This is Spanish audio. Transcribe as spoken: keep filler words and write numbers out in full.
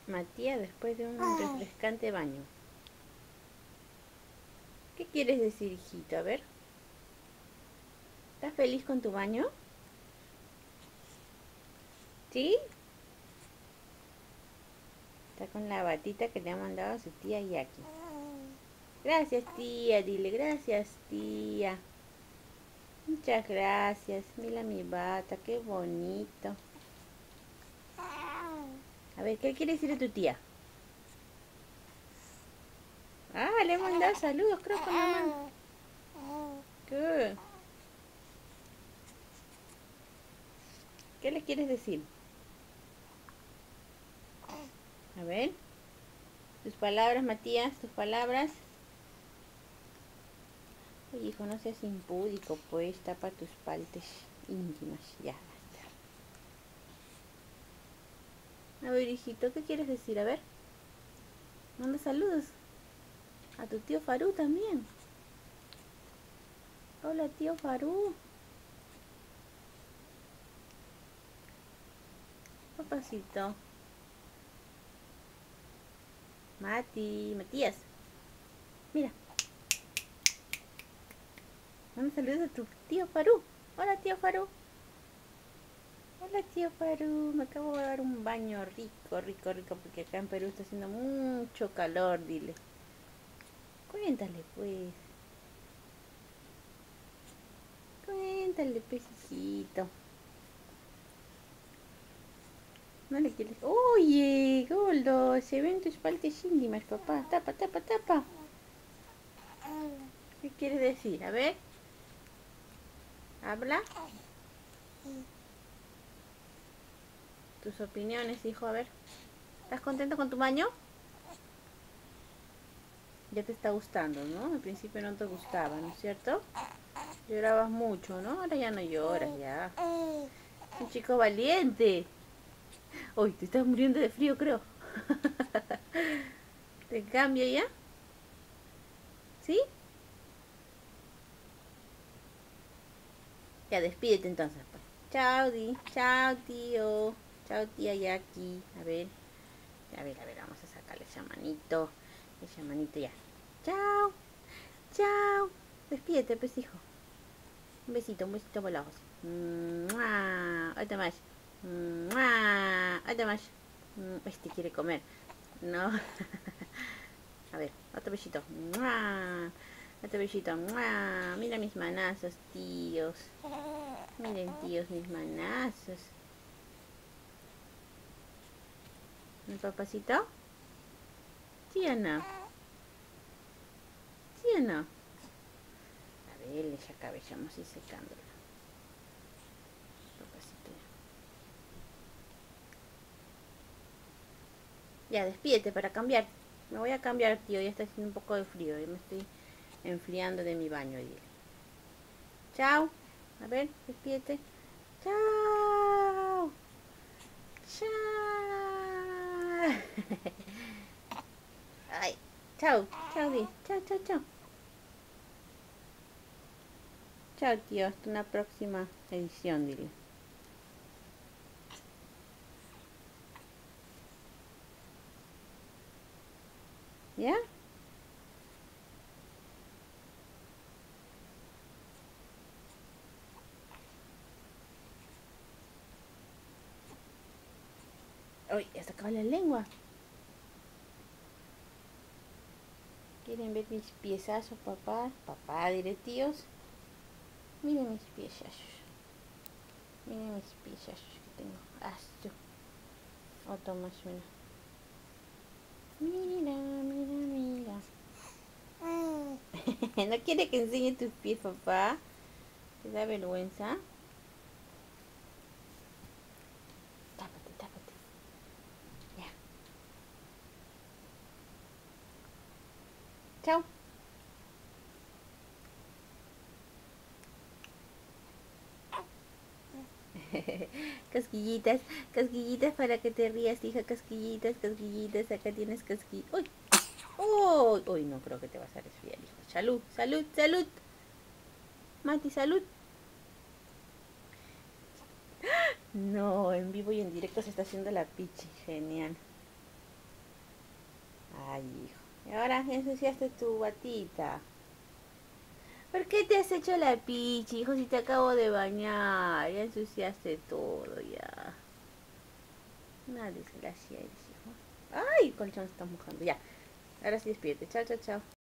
Matías después de un refrescante baño. ¿Qué quieres decir, hijito? A ver. ¿Estás feliz con tu baño? ¿Sí? Está con la batita que le ha mandado su tía Jackie. Gracias, tía. Dile, gracias, tía. Muchas gracias. Mira mi bata, qué bonito. A ver, ¿qué quiere decir de tu tía? Ah, le he mandado saludos, creo, con la mano. ¿Qué? ¿Qué le quieres decir? A ver. Tus palabras, Matías, tus palabras. Oye, hijo, no seas impúdico, pues, tapa tus partes íntimas. Ya, basta. A ver, hijito, ¿qué quieres decir? A ver. Manda saludos. A tu tío Farú también. Hola, tío Farú. Papacito. Mati, Matías. Mira. Manda saludos a tu tío Farú. Hola, tío Farú. Hola, tío Farú. Me acabo de dar un baño rico, rico, rico, porque acá en Perú está haciendo mucho calor, dile. Cuéntale, pues. Cuéntale, pesijito. No le quieres. Oye, Goldo, se ven tus partes íntimas, papá. Tapa, tapa, tapa. ¿Qué quieres decir? A ver. Habla. Tus opiniones, hijo, a ver. ¿Estás contento con tu baño? Ya te está gustando, ¿no? Al principio no te gustaba, ¿no es cierto? Llorabas mucho, ¿no? Ahora ya no lloras, ya. Un chico valiente. Uy, te estás muriendo de frío, creo. ¿Te cambio ya? ¿Sí? Ya, despídete entonces, pues. Chao, Di. Chao, tío. Chao, tía Jackie. A ver. A ver, a ver, vamos a sacarle esa manito. Esa manito ya. Chao. Chao. Despídete, pues, hijo. Un besito, un besito por los ojos. Otra más. Otra más. Este quiere comer. No. A ver, otro besito. Otro besito. Mira mis manazos, tíos. Miren, tíos, mis manazos. ¿Mi papacito? ¿Sí o no? ¿Sí o no? A ver, ya acabé, ya vamos a ir secándola. Papacito. Ya, despídete para cambiar. Me voy a cambiar, tío. Ya está haciendo un poco de frío. Ya me estoy enfriando de mi baño, dile. Chao. A ver, despídete. Chao. Chao. Ay, chao. Chao, di. Chao, chao, chao. Chao, tío. Hasta una próxima edición, dile. ¿Ya? Uy, ya se acaba la lengua. ¿Quieren ver mis piezazos, papá? Papá, diré, tíos. Miren mis piezazos. Miren mis piezazos que tengo. Asto. Otro más, mira. Mira, mira, mira. ¿No quiere que enseñe tus pies, papá? ¿Te da vergüenza? Tápate, tápate. Ya. Chao. Casquillitas, casquillitas para que te rías, hija. Casquillitas, casquillitas. Acá tienes casquillitas. ¡Uy! ¡Uy! Uy, no creo que te vas a resfriar, hijo. Salud, salud, salud. Mati, salud. No, en vivo y en directo se está haciendo la pichi. Genial. Ay, hijo. Y ahora ensuciaste tu batita. ¿Por qué te has hecho la pichi, hijo? Si te acabo de bañar. Ya ensuciaste todo, ya. Nadie se la hacía, hijo. Ay, el colchón se está mojando. Ya. Ahora sí despídete. Chao, chao, chao.